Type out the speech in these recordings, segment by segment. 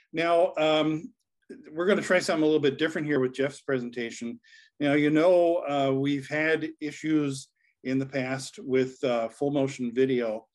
Now, we're going to try something a little bit different here with Jeff's presentation. Now, we've had issues in the past with full motion video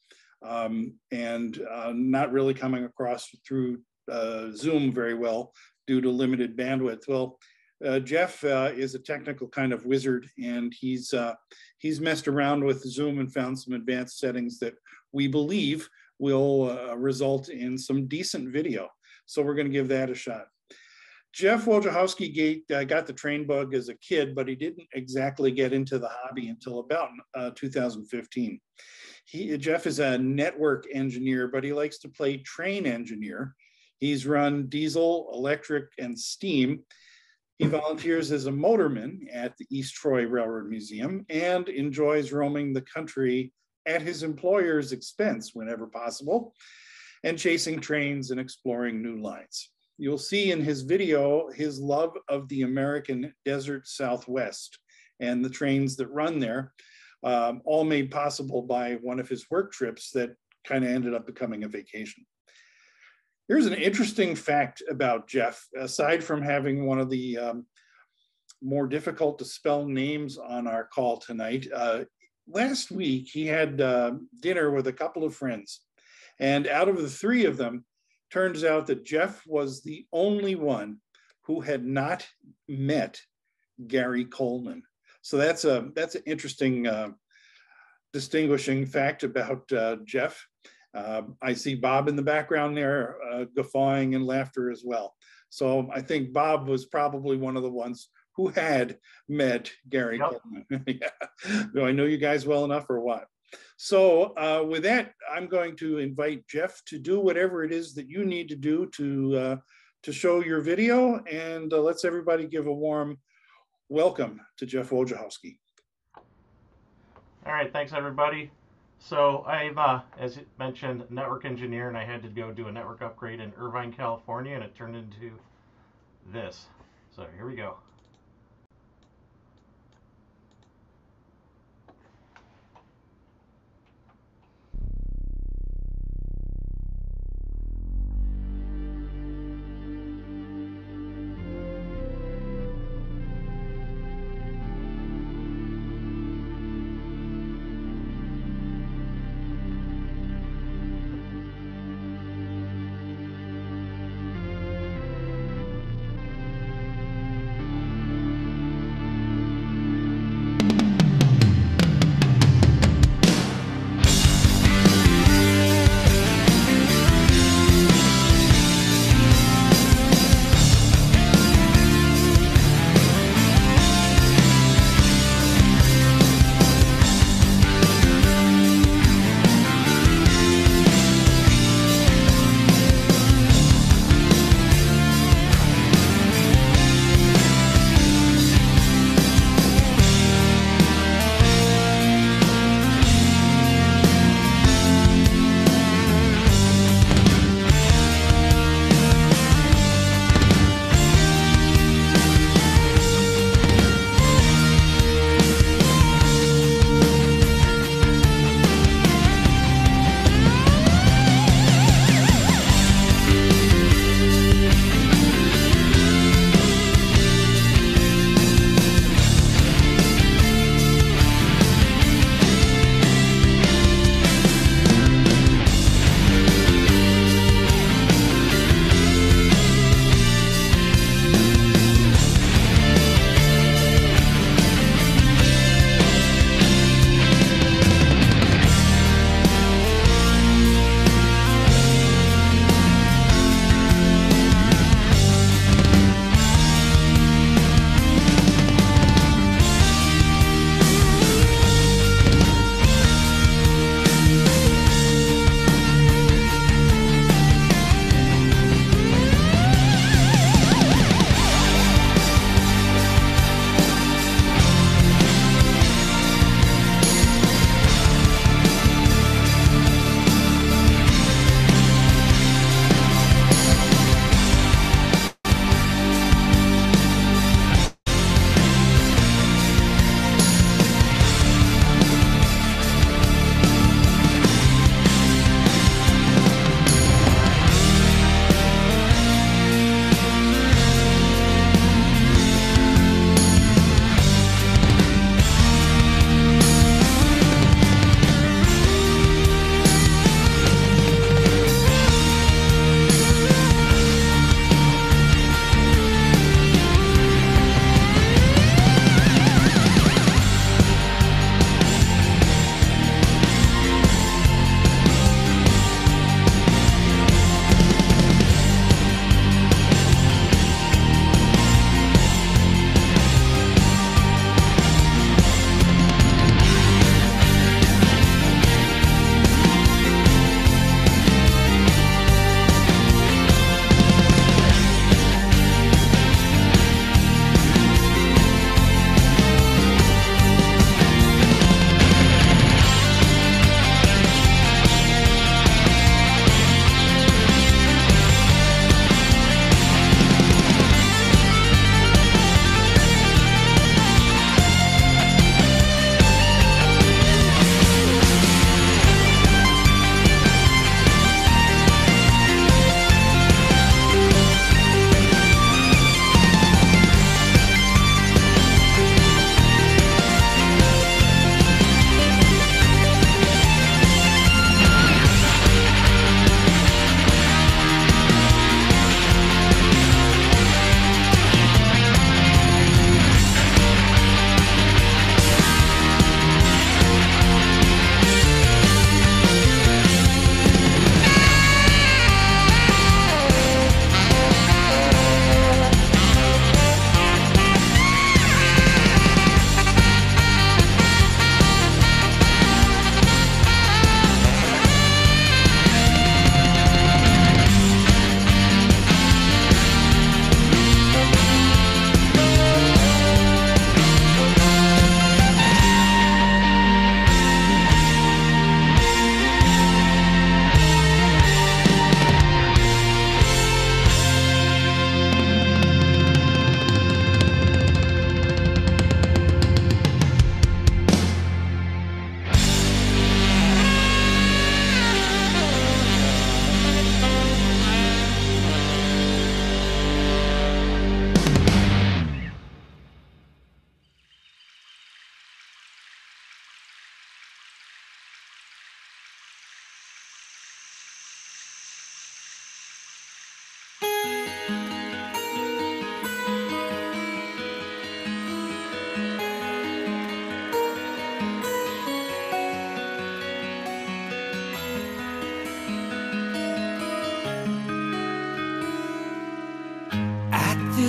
and not really coming across through Zoom very well due to limited bandwidth. Well, Jeff is a technical kind of wizard, and he's messed around with Zoom and found some advanced settings that we believe will result in some decent video. So we're going to give that a shot. Jeff Wojciechowski got the train bug as a kid, but he didn't exactly get into the hobby until about 2015. Jeff is a network engineer, but he likes to play train engineer. He's run diesel, electric, and steam. He volunteers as a motorman at the East Troy Railroad Museum and enjoys roaming the country at his employer's expense whenever possible, and chasing trains and exploring new lines. You'll see in his video his love of the American desert Southwest and the trains that run there, all made possible by one of his work trips that kind of ended up becoming a vacation. Here's an interesting fact about Jeff. Aside from having one of the more difficult to spell names on our call tonight, last week he had dinner with a couple of friends. And out of the three of them, turns out that Jeff was the only one who had not met Gary Coleman. So that's an interesting distinguishing fact about Jeff. I see Bob in the background there, guffawing in laughter as well. So I think Bob was probably one of the ones who had met Gary Coleman. Yeah. Do I know you guys well enough or what? So with that, I'm going to invite Jeff to do whatever it is that you need to do to show your video, and let's everybody give a warm welcome to Jeff Wojciechowski. All right, thanks everybody. So I'm, as you mentioned, network engineer, and I had to go do a network upgrade in Irvine, California, and it turned into this. So here we go.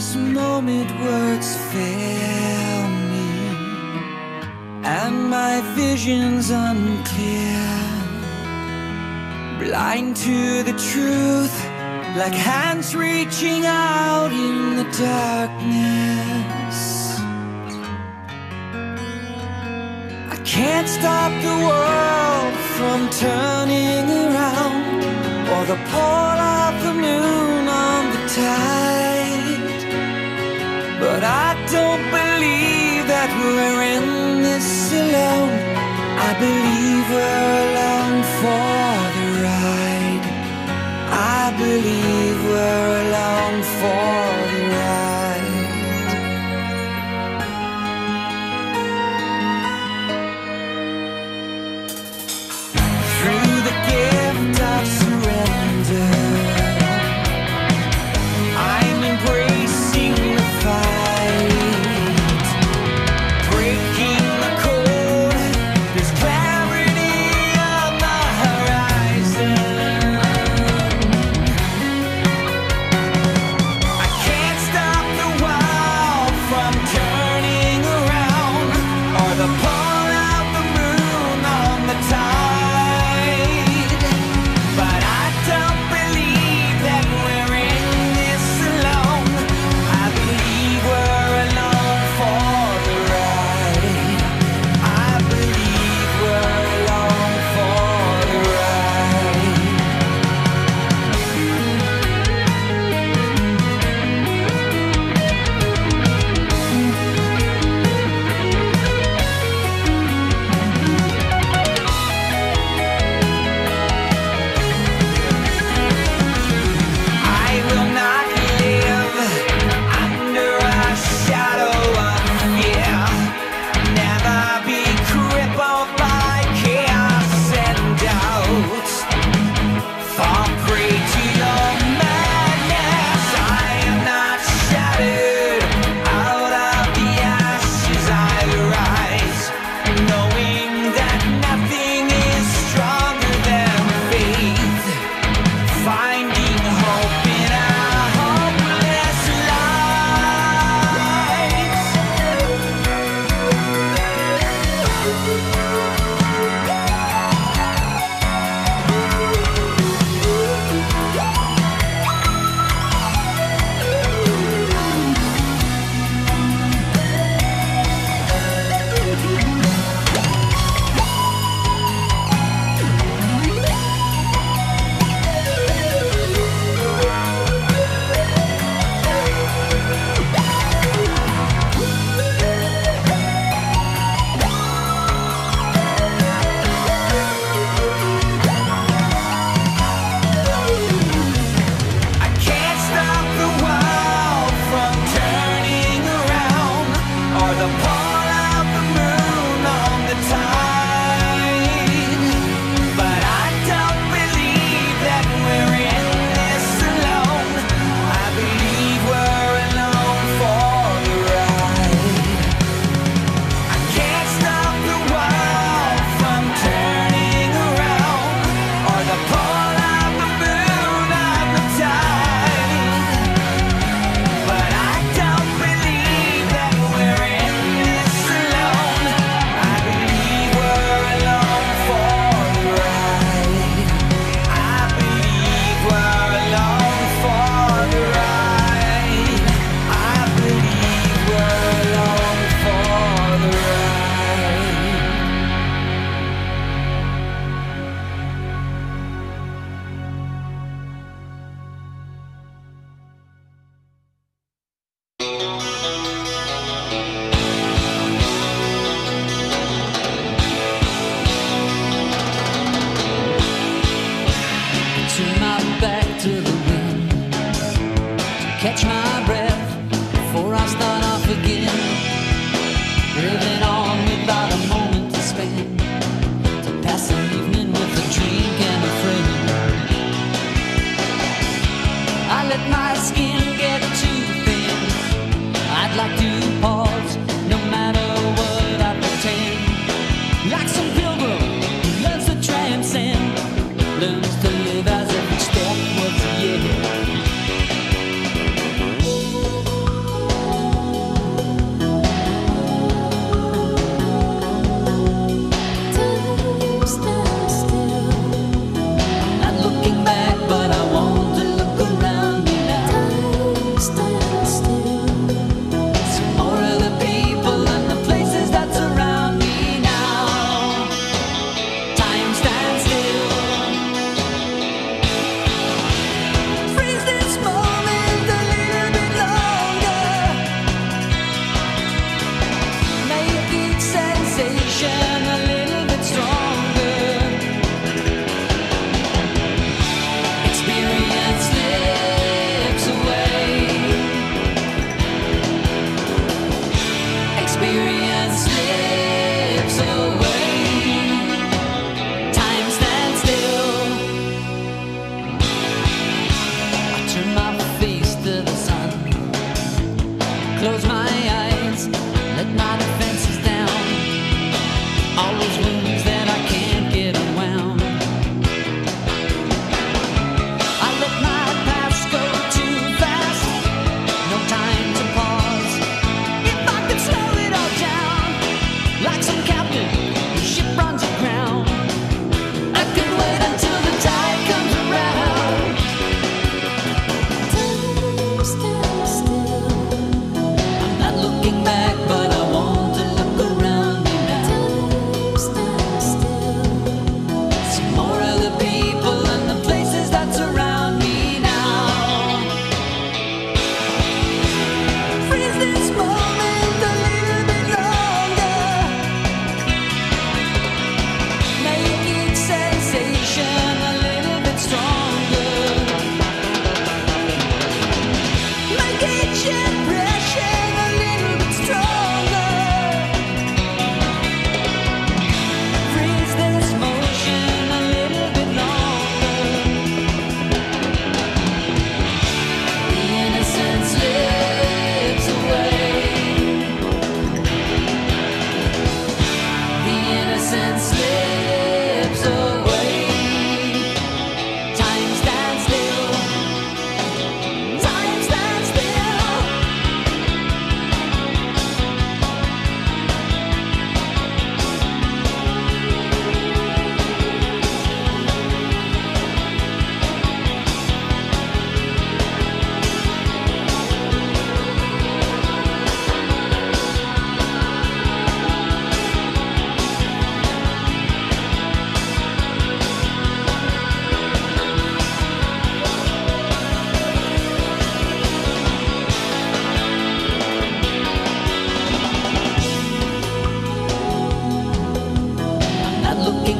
this moment words fail me, and my vision's unclear, blind to the truth, like hands reaching out in the darkness. I can't stop the world from turning around, or the pull of the moon on the tide, but I don't believe that we're in this alone. I believe we're along for the ride. I believe we're along for the ride. Through the gift of surrender, I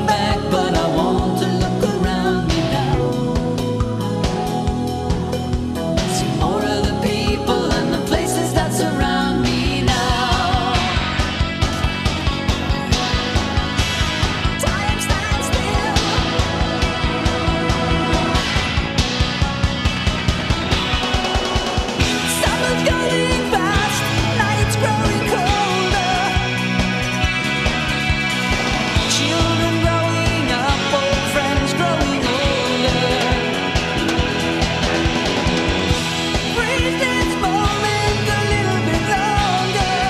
back, but I want to look around me now. See more of the people and the places that surround me now. Time stands still. Summer's going fast, nights growing colder. Children growing up, old friends growing older. Breathe this moment a little bit longer.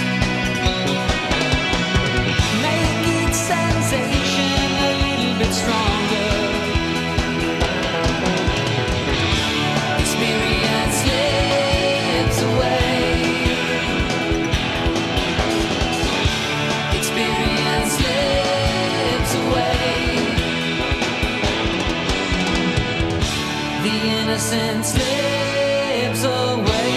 Make each sensation a little bit stronger. Experience slips away. Experience slips away. The innocence slips away.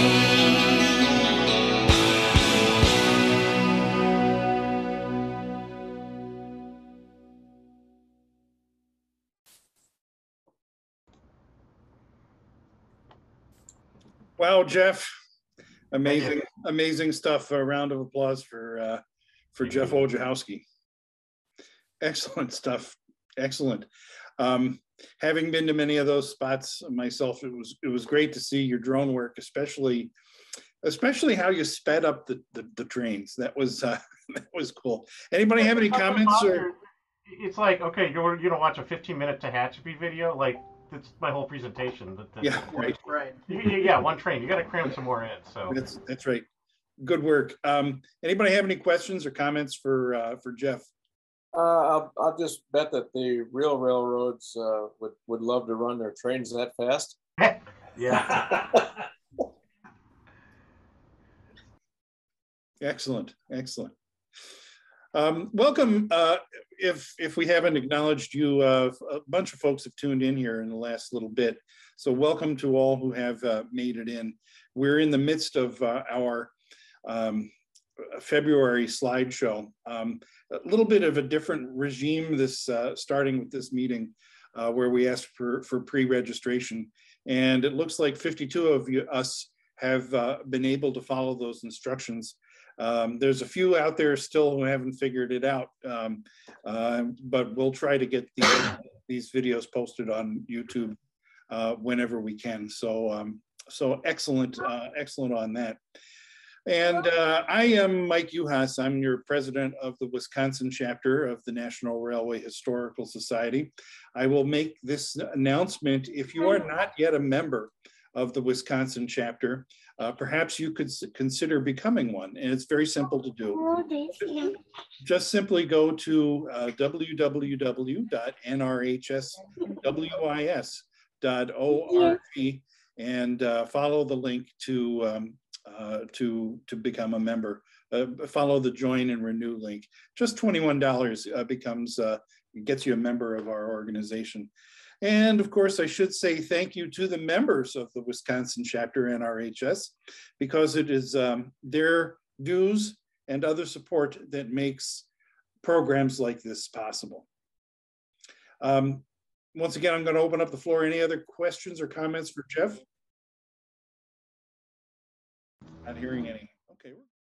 Wow, Jeff, amazing, amazing stuff. A round of applause for Jeff Wojciechowski. Excellent stuff. Excellent. Having been to many of those spots myself, it was great to see your drone work, especially how you sped up the trains. That was that was cool. Anybody have any comments? Or It's like, okay, you're gonna watch a 15-minute Tehachapi video, like that's my whole presentation. yeah, right. Right. Yeah, one train. You got to cram some more in. So That's right. Good work. Anybody have any questions or comments for Jeff? I'll just bet that the real railroads would love to run their trains that fast. yeah. Excellent, excellent. Welcome. If we haven't acknowledged you, a bunch of folks have tuned in here in the last little bit. So welcome to all who have made it in. We're in the midst of our February slideshow. A little bit of a different regime this starting with this meeting where we asked for pre-registration. And it looks like 52 of us have been able to follow those instructions. There's a few out there still who haven't figured it out, but we'll try to get these videos posted on YouTube whenever we can. So, so excellent, excellent on that. And I am Mike Uhas. I'm your president of the Wisconsin chapter of the National Railway Historical Society. I will make this announcement. If you are not yet a member of the Wisconsin chapter, perhaps you could consider becoming one. And it's very simple to do. Just simply go to www.nrhswis.org and follow the link to become a member. Follow the join and renew link. Just $21 gets you a member of our organization. And of course, I should say thank you to the members of the Wisconsin chapter NRHS, because it is their dues and other support that makes programs like this possible. Once again, I'm going to open up the floor. Any other questions or comments for Jeff? Not hearing any. Okay.